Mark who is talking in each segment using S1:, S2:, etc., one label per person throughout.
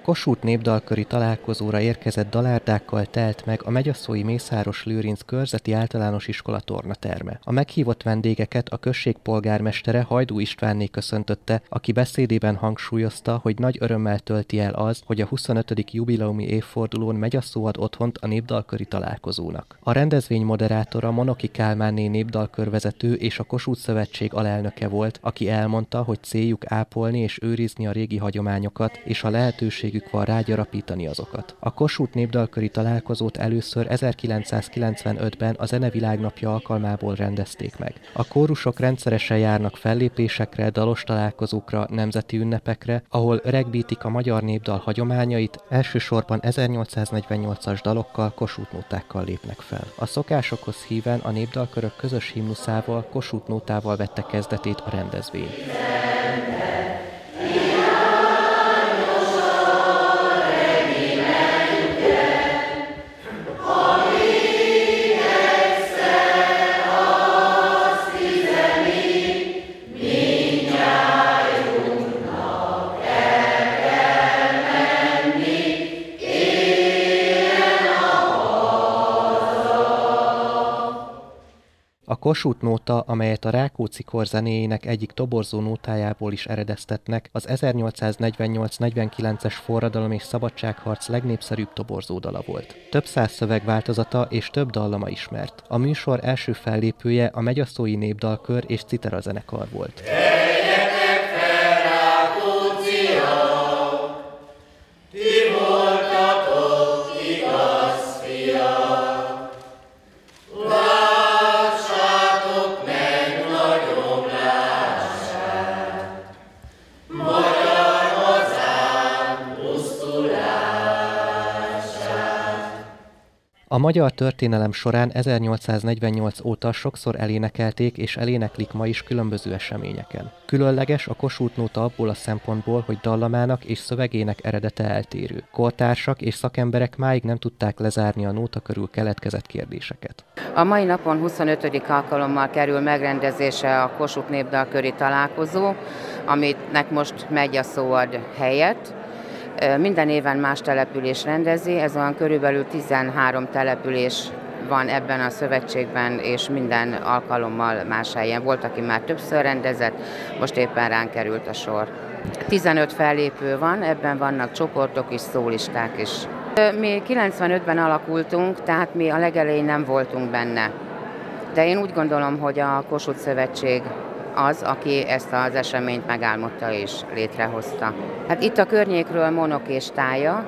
S1: Kossuth népdalköri találkozóra érkezett dalárdákkal telt meg a Megyaszói Mészáros Lőrinc körzeti általános iskola tornaterme. A meghívott vendégeket a község polgármestere Hajdú Istvánné köszöntötte, aki beszédében hangsúlyozta, hogy nagy örömmel tölti el az, hogy a 25. jubileumi évfordulón Megyaszó ad otthont a népdalköri találkozónak. A rendezvény moderátora Monoki Kálmánné népdalkörvezető és a Kossuth Szövetség alelnöke volt, aki elmondta, hogy céljuk ápolni és őrizni a régi hagyományokat, és a lehetőségük van rá gyarapítani azokat. A Kossuth népdalköri találkozót először 1995-ben a Zene Világnapja alkalmából rendezték meg. A kórusok rendszeresen járnak fellépésekre, dalos találkozókra, nemzeti ünnepekre, ahol öregbítik a magyar népdal hagyományait, elsősorban 1848-as dalokkal, Kossuth nótákkal lépnek fel. A szokásokhoz híven a népdalkörök közös himnuszával, Kossuth nótával vette kezdetét a rendezvény. A Kossuth nóta, amelyet a Rákóczi-kor zenéjének egyik toborzó nótájából is eredeztetnek, az 1848-49-es forradalom és szabadságharc legnépszerűbb toborzódala volt. Több száz szövegváltozata és több dallama ismert. A műsor első fellépője a Megyaszói Népdalkör és Citera zenekar volt. A magyar történelem során 1848 óta sokszor elénekelték és eléneklik ma is különböző eseményeken. Különleges a Kossuth nóta abból a szempontból, hogy dallamának és szövegének eredete eltérő. Kortársak és szakemberek máig nem tudták lezárni a nóta körül keletkezett kérdéseket.
S2: A mai napon 25. alkalommal kerül megrendezése a Kossuth népdalköri találkozó, aminek most Megyaszó ad helyet. Minden éven más település rendezi, ez olyan körülbelül 13 település van ebben a szövetségben, és minden alkalommal más helyen. Volt, aki már többször rendezett, most éppen ránk került a sor. 15 fellépő van, ebben vannak csoportok is, szólisták is. Mi 95-ben alakultunk, tehát mi a legelején nem voltunk benne. De én úgy gondolom, hogy a Kossuth Szövetség az, aki ezt az eseményt megálmodta és létrehozta. Hát itt a környékről Monok és Tája,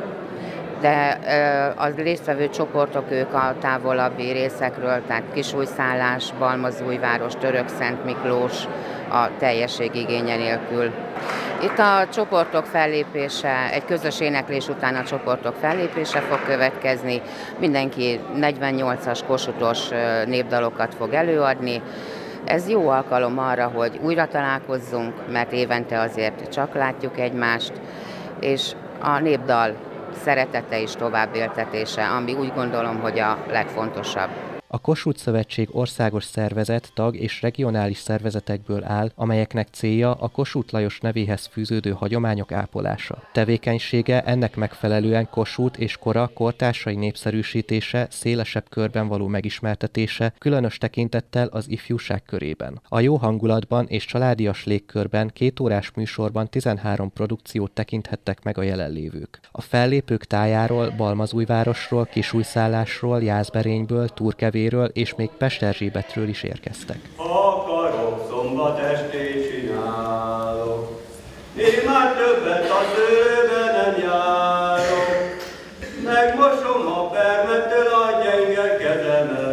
S2: de az résztvevő csoportok ők a távolabbi részekről, tehát Kisújszállás, Balmazújváros, Törökszent Miklós, a teljesség igénye nélkül. Itt a csoportok fellépése, egy közös éneklés után a csoportok fellépése fog következni, mindenki 48-as kossuthos népdalokat fog előadni. Ez jó alkalom arra, hogy újra találkozzunk, mert évente azért csak látjuk egymást, és a népdal szeretete és továbbéltetése, ami úgy gondolom, hogy a legfontosabb.
S1: A Kossuth Szövetség országos szervezet, tag és regionális szervezetekből áll, amelyeknek célja a Kossuth Lajos nevéhez fűződő hagyományok ápolása. Tevékenysége ennek megfelelően Kossuth és kora kortársai népszerűsítése, szélesebb körben való megismertetése, különös tekintettel az ifjúság körében. A jó hangulatban és családias légkörben 2 órás műsorban 13 produkciót tekinthettek meg a jelenlévők. A fellépők Tájáról, Balmazújvárosról, Kisújszállásról, Jászberényből, Turkevéről és még Pesterzsébetről is érkeztek.
S3: Akarok, szombat estét csinálok, én már többet a szőbe nem járok, megmosom a permettől a gyenge kezemet.